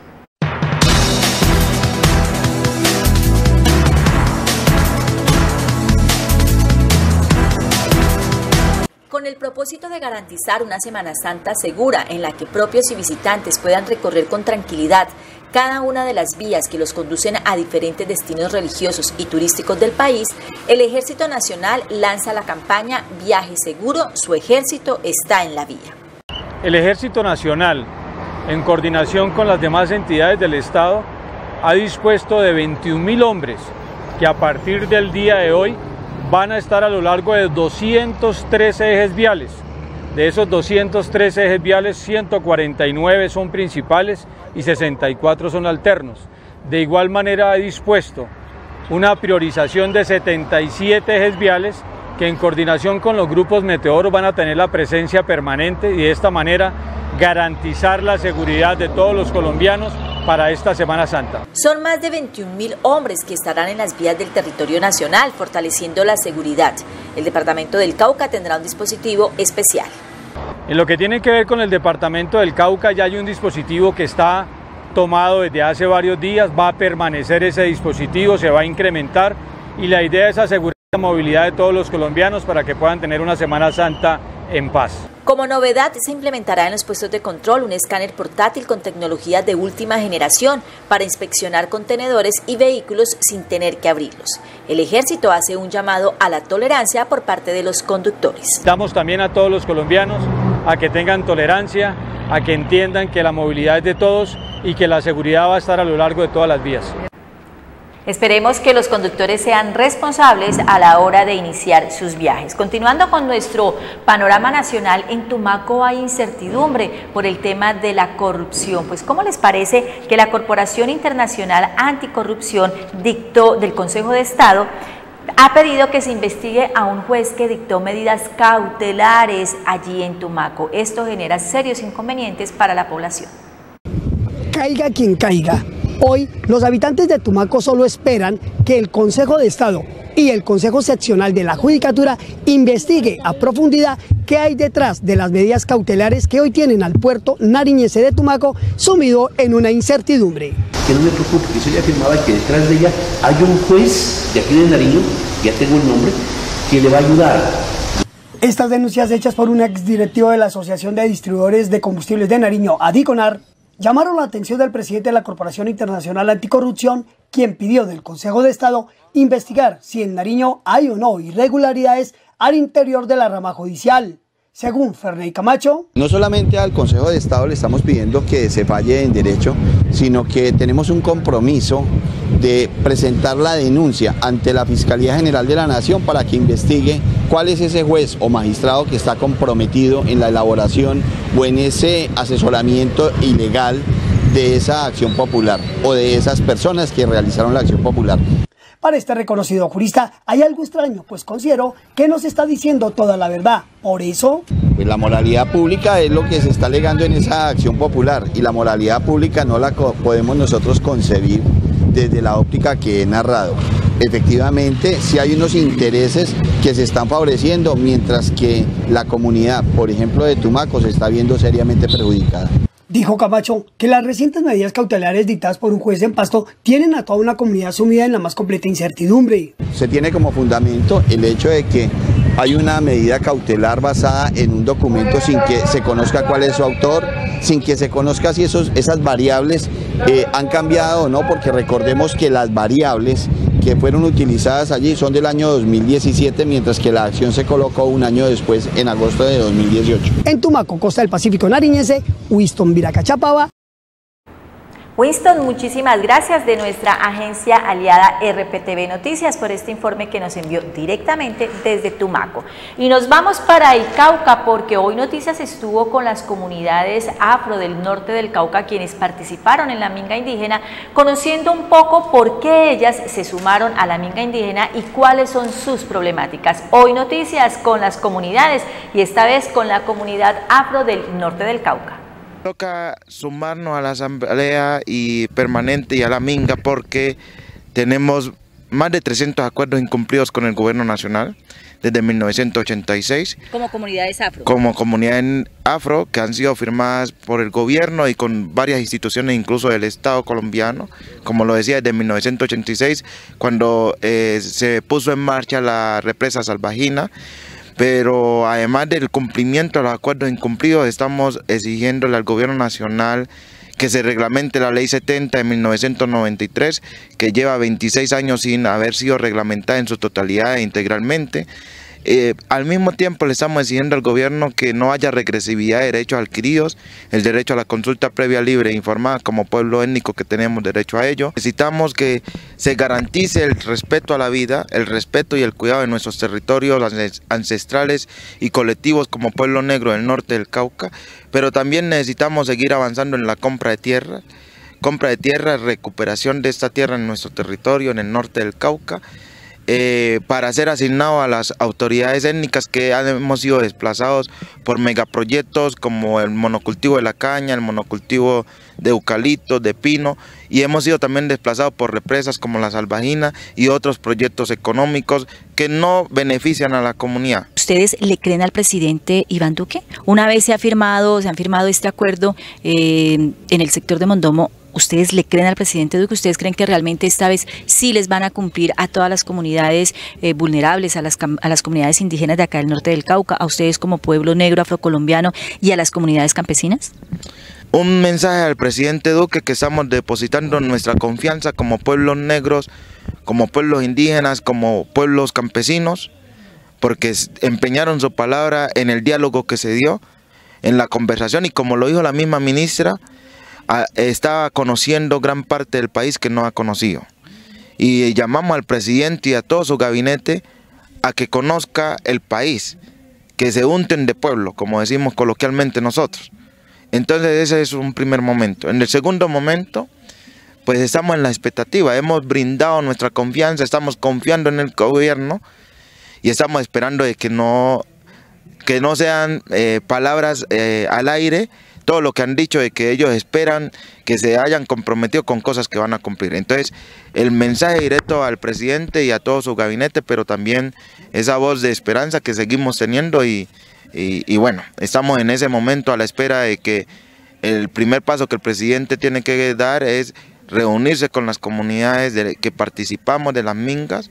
Con el propósito de garantizar una Semana Santa segura en la que propios y visitantes puedan recorrer con tranquilidad cada una de las vías que los conducen a diferentes destinos religiosos y turísticos del país, el Ejército Nacional lanza la campaña Viaje Seguro, su ejército está en la vía. El Ejército Nacional, en coordinación con las demás entidades del Estado, ha dispuesto de veintiún mil hombres que a partir del día de hoy van a estar a lo largo de doscientos trece ejes viales. De esos doscientos trece ejes viales, ciento cuarenta y nueve son principales y sesenta y cuatro son alternos. De igual manera ha dispuesto una priorización de setenta y siete ejes viales que en coordinación con los grupos meteoros van a tener la presencia permanente y de esta manera garantizar la seguridad de todos los colombianos para esta Semana Santa. Son más de veintiún mil hombres que estarán en las vías del territorio nacional, fortaleciendo la seguridad. El departamento del Cauca tendrá un dispositivo especial. En lo que tiene que ver con el departamento del Cauca, ya hay un dispositivo que está tomado desde hace varios días, va a permanecer ese dispositivo, se va a incrementar y la idea es asegurar la movilidad de todos los colombianos para que puedan tener una Semana Santa en paz. Como novedad, se implementará en los puestos de control un escáner portátil con tecnología de última generación para inspeccionar contenedores y vehículos sin tener que abrirlos. El Ejército hace un llamado a la tolerancia por parte de los conductores. Damos también a todos los colombianos a que tengan tolerancia, a que entiendan que la movilidad es de todos y que la seguridad va a estar a lo largo de todas las vías. Esperemos que los conductores sean responsables a la hora de iniciar sus viajes. Continuando con nuestro panorama nacional, en Tumaco hay incertidumbre por el tema de la corrupción. Pues, ¿cómo les parece que la Corporación Internacional Anticorrupción dictó del Consejo de Estado ha pedido que se investigue a un juez que dictó medidas cautelares allí en Tumaco? Esto genera serios inconvenientes para la población. Caiga quien caiga. Hoy los habitantes de Tumaco solo esperan que el Consejo de Estado y el Consejo Seccional de la Judicatura investigue a profundidad qué hay detrás de las medidas cautelares que hoy tienen al puerto nariñense de Tumaco sumido en una incertidumbre. Que no me preocupe, que eso ya afirmaba que detrás de ella hay un juez de aquí de Nariño, ya tengo el nombre, que le va a ayudar. Estas denuncias hechas por un exdirectivo de la Asociación de Distribuidores de Combustibles de Nariño, Adiconar, llamaron la atención del presidente de la Corporación Internacional Anticorrupción, quien pidió del Consejo de Estado investigar si en Nariño hay o no irregularidades al interior de la rama judicial. Según Ferney Camacho, no solamente al Consejo de Estado le estamos pidiendo que se falle en derecho, sino que tenemos un compromiso de presentar la denuncia ante la Fiscalía General de la Nación para que investigue cuál es ese juez o magistrado que está comprometido en la elaboración o en ese asesoramiento ilegal de esa acción popular o de esas personas que realizaron la acción popular. Para este reconocido jurista hay algo extraño, pues considero que no se está diciendo toda la verdad. Por eso, pues la moralidad pública es lo que se está alegando en esa acción popular, y la moralidad pública no la podemos nosotros concebir desde la óptica que he narrado. Efectivamente, sí hay unos intereses que se están favoreciendo, mientras que la comunidad, por ejemplo, de Tumaco, se está viendo seriamente perjudicada. Dijo Camacho que las recientes medidas cautelares dictadas por un juez en Pasto tienen a toda una comunidad sumida en la más completa incertidumbre. Se tiene como fundamento el hecho de que hay una medida cautelar basada en un documento sin que se conozca cuál es su autor, sin que se conozca si esos, esas variables eh, han cambiado o no, porque recordemos que las variables que fueron utilizadas allí son del año dos mil diecisiete, mientras que la acción se colocó un año después, en agosto de dos mil dieciocho. En Tumaco, Costa del Pacífico nariñense, Winston Viracachapava. Winston, muchísimas gracias de nuestra agencia aliada R P T V Noticias por este informe que nos envió directamente desde Tumaco. Y nos vamos para el Cauca, porque hoy Noticias estuvo con las comunidades afro del norte del Cauca, quienes participaron en la minga indígena, conociendo un poco por qué ellas se sumaron a la minga indígena y cuáles son sus problemáticas. Hoy Noticias con las comunidades, y esta vez con la comunidad afro del norte del Cauca. Toca sumarnos a la asamblea y permanente y a la minga, porque tenemos más de trescientos acuerdos incumplidos con el gobierno nacional desde mil novecientos ochenta y seis. Como comunidades afro. Como comunidades afro que han sido firmadas por el gobierno y con varias instituciones, incluso del Estado colombiano, como lo decía, desde mil novecientos ochenta y seis, cuando eh, se puso en marcha la represa Salvajina. Pero además del cumplimiento de los acuerdos incumplidos, estamos exigiéndole al gobierno nacional que se reglamente la ley setenta de mil novecientos noventa y tres, que lleva veintiséis años sin haber sido reglamentada en su totalidad e integralmente. Eh, al mismo tiempo le estamos exigiendo al gobierno que no haya regresividad de derechos adquiridos, el derecho a la consulta previa, libre e informada como pueblo étnico, que tenemos derecho a ello. Necesitamos que se garantice el respeto a la vida, el respeto y el cuidado de nuestros territorios ancestrales y colectivos como pueblo negro del norte del Cauca, pero también necesitamos seguir avanzando en la compra de tierra, compra de tierra, recuperación de esta tierra en nuestro territorio, en el norte del Cauca, Eh, para ser asignado a las autoridades étnicas que hemos sido desplazados por megaproyectos como el monocultivo de la caña, el monocultivo de eucalipto, de pino, y hemos sido también desplazados por represas como la Salvajina y otros proyectos económicos que no benefician a la comunidad. ¿Ustedes le creen al presidente Iván Duque? Una vez se ha firmado, se han firmado este acuerdo eh, en el sector de Mondomo, ¿ustedes le creen al presidente Duque? ¿Ustedes creen que realmente esta vez sí les van a cumplir a todas las comunidades eh, vulnerables, a las, a las comunidades indígenas de acá del norte del Cauca, a ustedes como pueblo negro afrocolombiano y a las comunidades campesinas? Un mensaje al presidente Duque, que estamos depositando nuestra confianza como pueblos negros, como pueblos indígenas, como pueblos campesinos, porque empeñaron su palabra en el diálogo que se dio, en la conversación, y como lo dijo la misma ministra, estaba conociendo gran parte del país que no ha conocido. y llamamos al presidente y a todo su gabinete a que conozca el país, que se unten de pueblo, como decimos coloquialmente nosotros. Entonces ese es un primer momento. En el segundo momento, pues estamos en la expectativa, hemos brindado nuestra confianza, estamos confiando en el gobierno y estamos esperando de que no, que no sean eh, palabras eh, al aire, todo lo que han dicho de que ellos esperan que se hayan comprometido con cosas que van a cumplir. Entonces, el mensaje directo al presidente y a todo su gabinete, pero también esa voz de esperanza que seguimos teniendo y, y, y bueno, estamos en ese momento a la espera de que el primer paso que el presidente tiene que dar es reunirse con las comunidades de, que participamos de las mingas.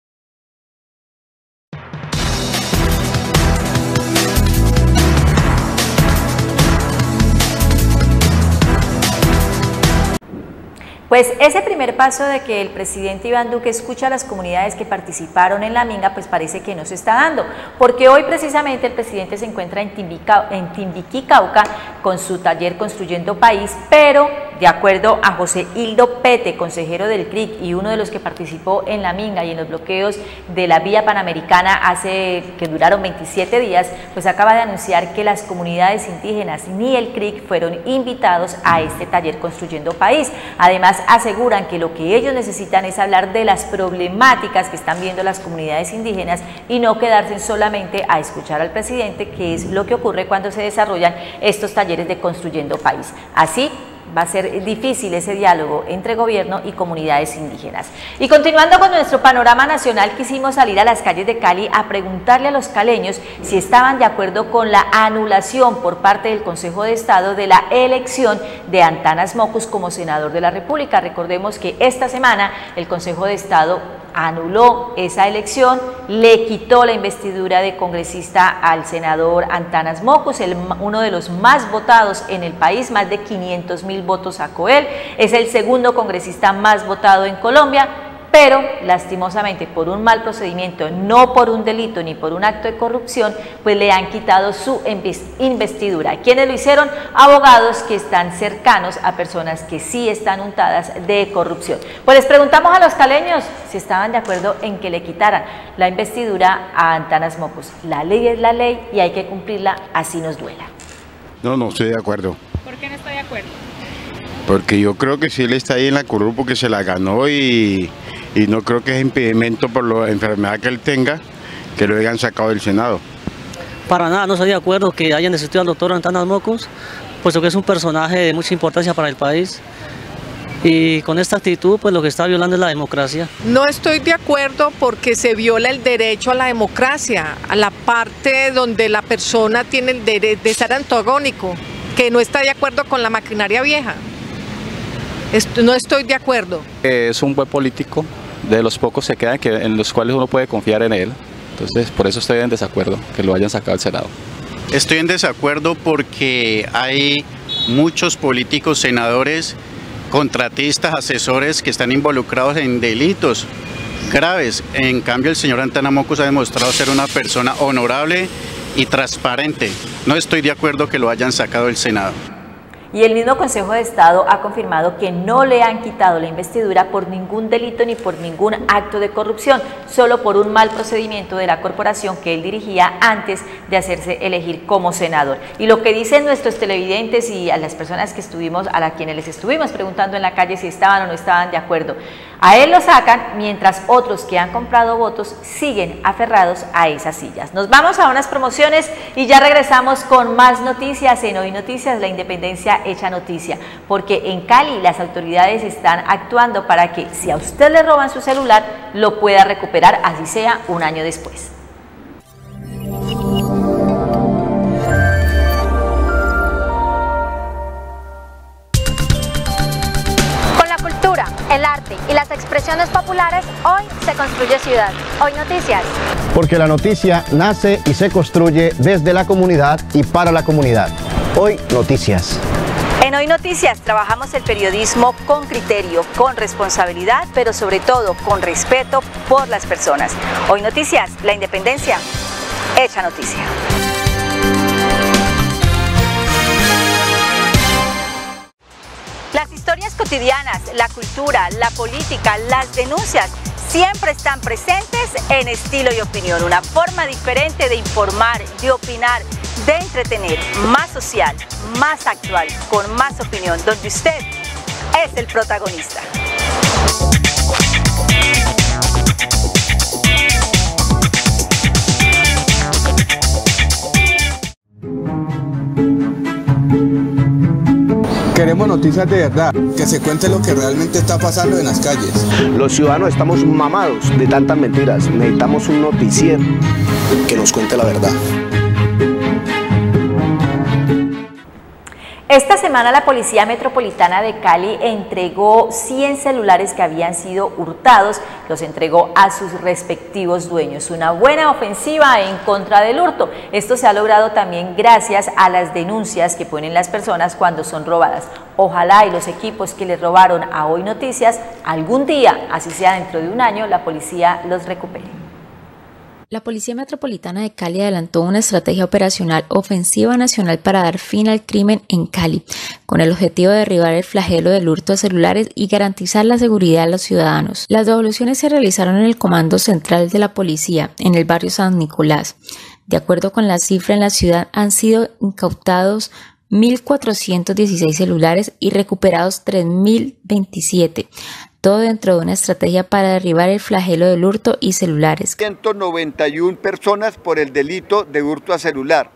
Pues ese primer paso de que el presidente Iván Duque escucha a las comunidades que participaron en la minga, pues parece que no se está dando, porque hoy precisamente el presidente se encuentra en Timbiquí, en Timbiquí, Cauca, con su taller Construyendo País, pero de acuerdo a José Hildo Pete, consejero del C R I C y uno de los que participó en la minga y en los bloqueos de la vía panamericana hace que duraron veintisiete días, pues acaba de anunciar que las comunidades indígenas ni el C R I C fueron invitados a este taller Construyendo País. Además, aseguran que lo que ellos necesitan es hablar de las problemáticas que están viendo las comunidades indígenas y no quedarse solamente a escuchar al presidente, que es lo que ocurre cuando se desarrollan estos talleres de Construyendo País. Así va a ser difícil ese diálogo entre gobierno y comunidades indígenas. Y continuando con nuestro panorama nacional, quisimos salir a las calles de Cali a preguntarle a los caleños si estaban de acuerdo con la anulación por parte del Consejo de Estado de la elección de Antanas Mockus como senador de la República. Recordemos que esta semana el Consejo de Estado anuló esa elección, le quitó la investidura de congresista al senador Antanas Mockus, el, uno de los más votados en el país, más de quinientos mil votos sacó él, es el segundo congresista más votado en Colombia, pero lastimosamente por un mal procedimiento, no por un delito ni por un acto de corrupción, pues le han quitado su investidura. ¿Quiénes lo hicieron? Abogados que están cercanos a personas que sí están untadas de corrupción. Pues les preguntamos a los caleños si estaban de acuerdo en que le quitaran la investidura a Antanas Mockus. La ley es la ley y hay que cumplirla, así nos duela. No, no estoy de acuerdo. ¿Por qué no está de acuerdo? Porque yo creo que si él está ahí en la curul porque se la ganó y, y no creo que es impedimento por la enfermedad que él tenga que lo hayan sacado del Senado. Para nada, no estoy de acuerdo que hayan desistido al doctor Antanas Mockus, puesto que es un personaje de mucha importancia para el país. Y con esta actitud, pues lo que está violando es la democracia. No estoy de acuerdo porque se viola el derecho a la democracia, a la parte donde la persona tiene el derecho de ser antagónico, que no está de acuerdo con la maquinaria vieja. No estoy de acuerdo. Es un buen político, de los pocos que quedan que, en los cuales uno puede confiar en él. Entonces, por eso estoy en desacuerdo, que lo hayan sacado al Senado. Estoy en desacuerdo porque hay muchos políticos, senadores, contratistas, asesores que están involucrados en delitos graves. En cambio, el señor Antanas Mockus ha demostrado ser una persona honorable y transparente. No estoy de acuerdo que lo hayan sacado del Senado. Y el mismo Consejo de Estado ha confirmado que no le han quitado la investidura por ningún delito ni por ningún acto de corrupción, solo por un mal procedimiento de la corporación que él dirigía antes de hacerse elegir como senador. Y lo que dicen nuestros televidentes y a las personas que estuvimos, a las quienes les estuvimos preguntando en la calle si estaban o no estaban de acuerdo, a él lo sacan, mientras otros que han comprado votos siguen aferrados a esas sillas. Nos vamos a unas promociones y ya regresamos con más noticias en Hoy Noticias, la independencia hecha noticia, porque en Cali las autoridades están actuando para que si a usted le roban su celular, lo pueda recuperar, así sea un año después. El arte y las expresiones populares, hoy se construye ciudad. Hoy Noticias. Porque la noticia nace y se construye desde la comunidad y para la comunidad. Hoy Noticias. En Hoy Noticias trabajamos el periodismo con criterio, con responsabilidad, pero sobre todo con respeto por las personas. Hoy Noticias, la independencia hecha noticia. Las historias cotidianas, la cultura, la política, las denuncias siempre están presentes en Estilo y Opinión, una forma diferente de informar, de opinar, de entretener, más social, más actual, con más opinión, donde usted es el protagonista. Queremos noticias de verdad, que se cuente lo que realmente está pasando en las calles. Los ciudadanos estamos mamados de tantas mentiras. Necesitamos un noticiero que nos cuente la verdad. Esta semana la Policía Metropolitana de Cali entregó cien celulares que habían sido hurtados, los entregó a sus respectivos dueños. Una buena ofensiva en contra del hurto. Esto se ha logrado también gracias a las denuncias que ponen las personas cuando son robadas. Ojalá y los equipos que les robaron a Hoy Noticias, algún día, así sea dentro de un año, la policía los recupere. La Policía Metropolitana de Cali adelantó una estrategia operacional ofensiva nacional para dar fin al crimen en Cali, con el objetivo de derribar el flagelo del hurto de celulares y garantizar la seguridad de los ciudadanos. Las devoluciones se realizaron en el Comando Central de la Policía, en el barrio San Nicolás. De acuerdo con la cifra, en la ciudad han sido incautados mil cuatrocientos dieciséis celulares y recuperados tres mil veintisiete. Todo dentro de una estrategia para derribar el flagelo del hurto y celulares. ciento noventa y una personas por el delito de hurto a celular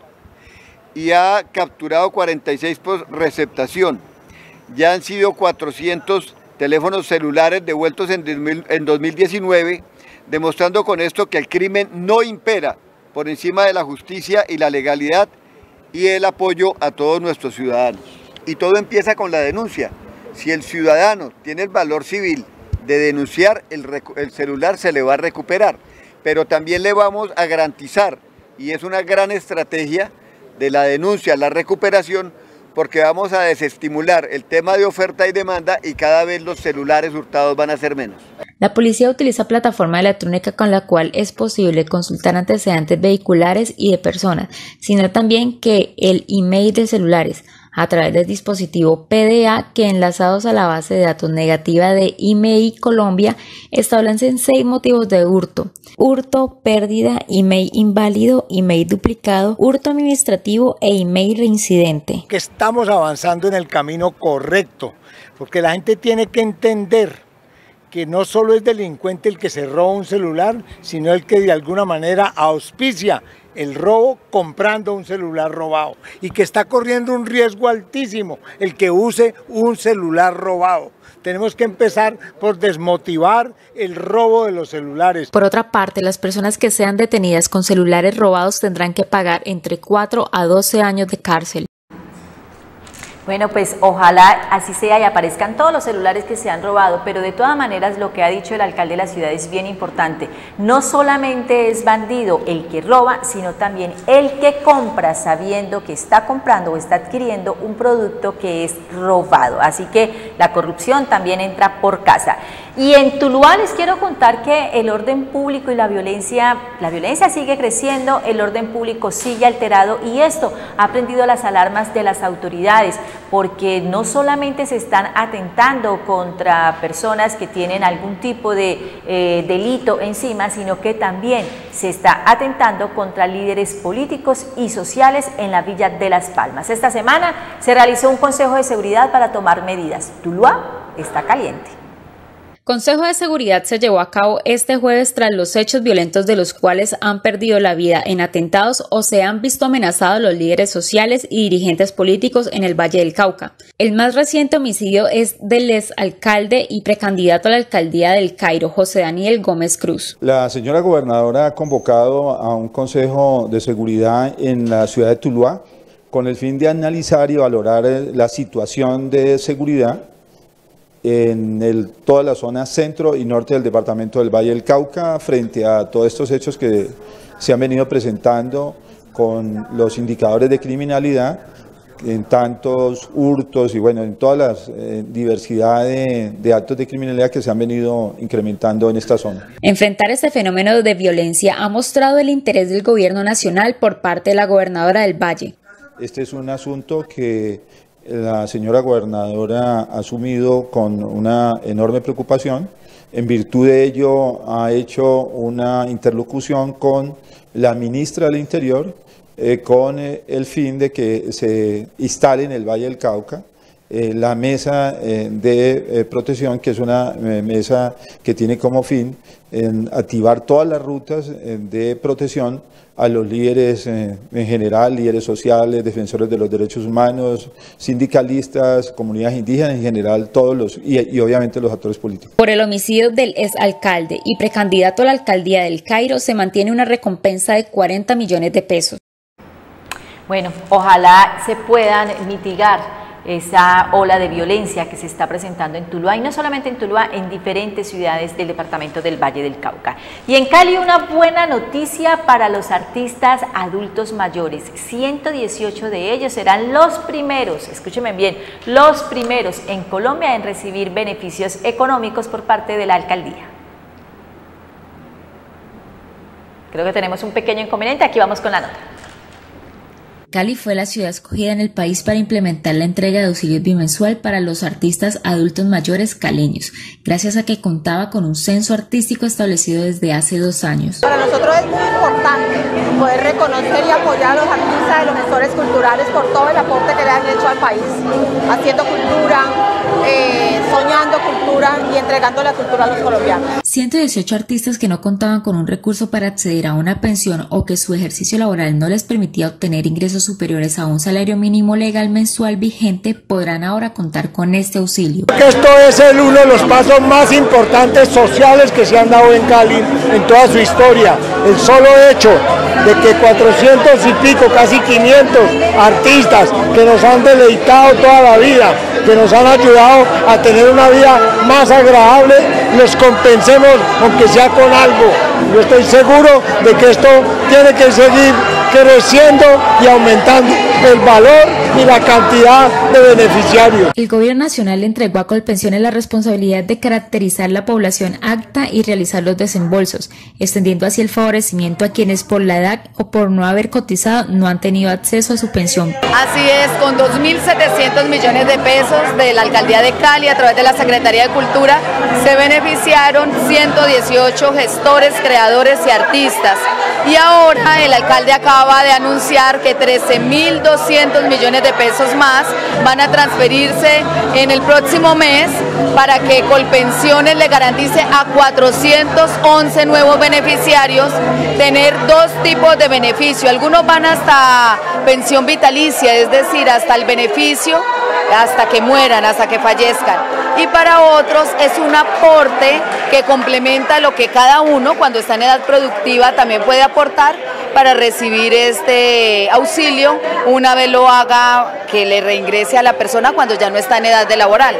y ha capturado cuarenta y seis por receptación. Ya han sido cuatrocientos teléfonos celulares devueltos en dos mil diecinueve, demostrando con esto que el crimen no impera por encima de la justicia y la legalidad y el apoyo a todos nuestros ciudadanos. Y todo empieza con la denuncia. Si el ciudadano tiene el valor civil de denunciar, el, el celular se le va a recuperar, pero también le vamos a garantizar, y es una gran estrategia de la denuncia, la recuperación, porque vamos a desestimular el tema de oferta y demanda y cada vez los celulares hurtados van a ser menos. La policía utiliza plataforma electrónica con la cual es posible consultar antecedentes vehiculares y de personas, sino también que el email de celulares, a través del dispositivo P D A que enlazados a la base de datos negativa de I M E I Colombia establecen seis motivos de hurto: hurto, pérdida, email inválido, email duplicado, hurto administrativo e email reincidente. Que estamos avanzando en el camino correcto, porque la gente tiene que entender que no solo es delincuente el que se roba un celular, sino el que de alguna manera auspicia el robo comprando un celular robado y que está corriendo un riesgo altísimo el que use un celular robado. Tenemos que empezar por desmotivar el robo de los celulares. Por otra parte, las personas que sean detenidas con celulares robados tendrán que pagar entre cuatro a doce años de cárcel. Bueno, pues ojalá así sea y aparezcan todos los celulares que se han robado, pero de todas maneras lo que ha dicho el alcalde de la ciudad es bien importante. No solamente es bandido el que roba, sino también el que compra sabiendo que está comprando o está adquiriendo un producto que es robado. Así que la corrupción también entra por casa. Y en Tuluá les quiero contar que el orden público y la violencia, la violencia sigue creciendo, el orden público sigue alterado y esto ha prendido las alarmas de las autoridades, porque no solamente se están atentando contra personas que tienen algún tipo de eh, delito encima, sino que también se está atentando contra líderes políticos y sociales en la Villa de Las Palmas. Esta semana se realizó un consejo de seguridad para tomar medidas. Tuluá está caliente. Consejo de Seguridad se llevó a cabo este jueves tras los hechos violentos de los cuales han perdido la vida en atentados o se han visto amenazados los líderes sociales y dirigentes políticos en el Valle del Cauca. El más reciente homicidio es del exalcalde y precandidato a la alcaldía del Cairo, José Daniel Gómez Cruz. La señora gobernadora ha convocado a un consejo de seguridad en la ciudad de Tuluá con el fin de analizar y valorar la situación de seguridad en el, toda la zona centro y norte del departamento del Valle del Cauca frente a todos estos hechos que se han venido presentando con los indicadores de criminalidad en tantos hurtos y bueno, en toda la eh, diversidad de, de actos de criminalidad que se han venido incrementando en esta zona. Enfrentar este fenómeno de violencia ha mostrado el interés del gobierno nacional por parte de la gobernadora del Valle. Este es un asunto que la señora gobernadora ha asumido con una enorme preocupación. En virtud de ello ha hecho una interlocución con la ministra del Interior eh, con eh, el fin de que se instale en el Valle del Cauca eh, la mesa eh, de eh, protección, que es una eh, mesa que tiene como fin en activar todas las rutas eh, de protección a los líderes eh, en general, líderes sociales, defensores de los derechos humanos, sindicalistas, comunidades indígenas en general, todos los y, y obviamente los actores políticos. Por el homicidio del exalcalde y precandidato a la alcaldía del Cairo se mantiene una recompensa de cuarenta millones de pesos. Bueno, ojalá se puedan mitigar esa ola de violencia que se está presentando en Tuluá, y no solamente en Tuluá, en diferentes ciudades del departamento del Valle del Cauca. Y en Cali, una buena noticia para los artistas adultos mayores. ciento dieciocho de ellos serán los primeros, escúchenme bien, los primeros en Colombia en recibir beneficios económicos por parte de la alcaldía. Creo que tenemos un pequeño inconveniente, aquí vamos con la nota. Cali fue la ciudad escogida en el país para implementar la entrega de auxilios bimensual para los artistas adultos mayores caleños, gracias a que contaba con un censo artístico establecido desde hace dos años. Para nosotros es muy importante poder reconocer y apoyar a los artistas de los gestores culturales por todo el aporte que le han hecho al país, haciendo cultura, eh, soñando cultura y entregando la cultura a los colombianos. ciento dieciocho artistas que no contaban con un recurso para acceder a una pensión o que su ejercicio laboral no les permitía obtener ingresos superiores a un salario mínimo legal mensual vigente podrán ahora contar con este auxilio. Esto es el uno de los pasos más importantes sociales que se han dado en Cali en toda su historia. El solo hecho de que cuatrocientos y pico, casi quinientos artistas que nos han deleitado toda la vida, que nos han ayudado a tener una vida más agradable, los compensemos aunque sea con algo. Yo estoy seguro de que esto tiene que seguir creciendo y aumentando el valor y la cantidad de beneficiarios. El gobierno nacional le entregó a Colpensiones la responsabilidad de caracterizar la población apta y realizar los desembolsos, extendiendo así el favorecimiento a quienes por la edad o por no haber cotizado no han tenido acceso a su pensión. Así es, con dos mil setecientos millones de pesos de la Alcaldía de Cali a través de la Secretaría de Cultura se beneficiaron ciento dieciocho gestores, creadores y artistas. Y ahora el alcalde acaba de anunciar que trece mil doscientos millones de pesos más van a transferirse en el próximo mes para que Colpensiones le garantice a cuatrocientos once nuevos beneficiarios tener dos tipos de beneficio. Algunos van hasta pensión vitalicia, es decir, hasta el beneficio, hasta que mueran, hasta que fallezcan. Y para otros es un aporte que complementa lo que cada uno cuando está en edad productiva también puede aportar para recibir este auxilio una vez lo haga, que le reingrese a la persona cuando ya no está en edad de laboral.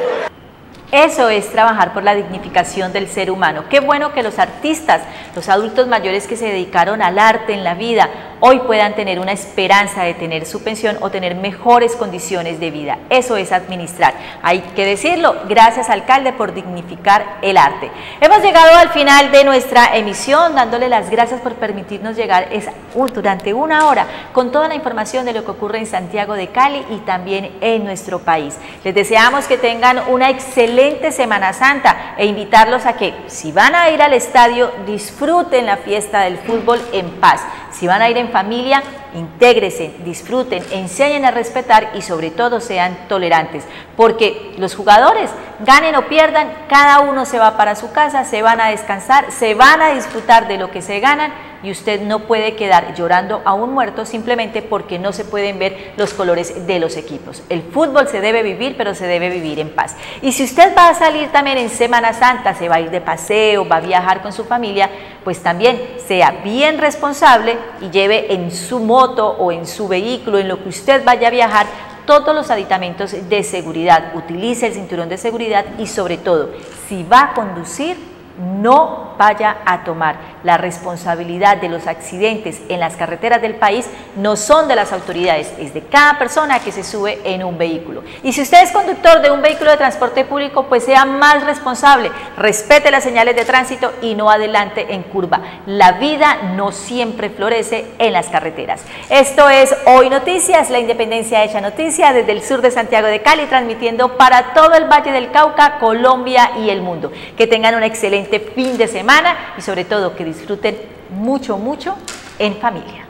Eso es trabajar por la dignificación del ser humano. Qué bueno que los artistas, los adultos mayores que se dedicaron al arte en la vida, hoy puedan tener una esperanza de tener su pensión o tener mejores condiciones de vida. Eso es administrar. Hay que decirlo, gracias alcalde por dignificar el arte. Hemos llegado al final de nuestra emisión, dándole las gracias por permitirnos llegar esa, uh, durante una hora con toda la información de lo que ocurre en Santiago de Cali y también en nuestro país. Les deseamos que tengan una excelente Semana Santa e invitarlos a que, si van a ir al estadio, disfruten la fiesta del fútbol en paz. Si van a ir en familia, intégresen, disfruten, enseñen a respetar y sobre todo sean tolerantes, porque los jugadores, ganen o pierdan, cada uno se va para su casa, se van a descansar, se van a disfrutar de lo que se ganan y usted no puede quedar llorando a un muerto simplemente porque no se pueden ver los colores de los equipos. El fútbol se debe vivir, pero se debe vivir en paz. Y si usted va a salir también en Semana Santa, se va a ir de paseo, va a viajar con su familia, pues también sea bien responsable y lleve en su moto o en su vehículo, en lo que usted vaya a viajar, todos los aditamentos de seguridad. Utilice el cinturón de seguridad y sobre todo, si va a conducir, no vaya a tomar. La responsabilidad de los accidentes en las carreteras del país no son de las autoridades, es de cada persona que se sube en un vehículo. Y si usted es conductor de un vehículo de transporte público, pues sea más responsable, respete las señales de tránsito y no adelante en curva. La vida no siempre florece en las carreteras. Esto es Hoy Noticias, la independencia hecha noticia desde el sur de Santiago de Cali, transmitiendo para todo el Valle del Cauca, Colombia y el mundo. Que tengan un excelente fin de semana y sobre todo que disfruten mucho, mucho en familia.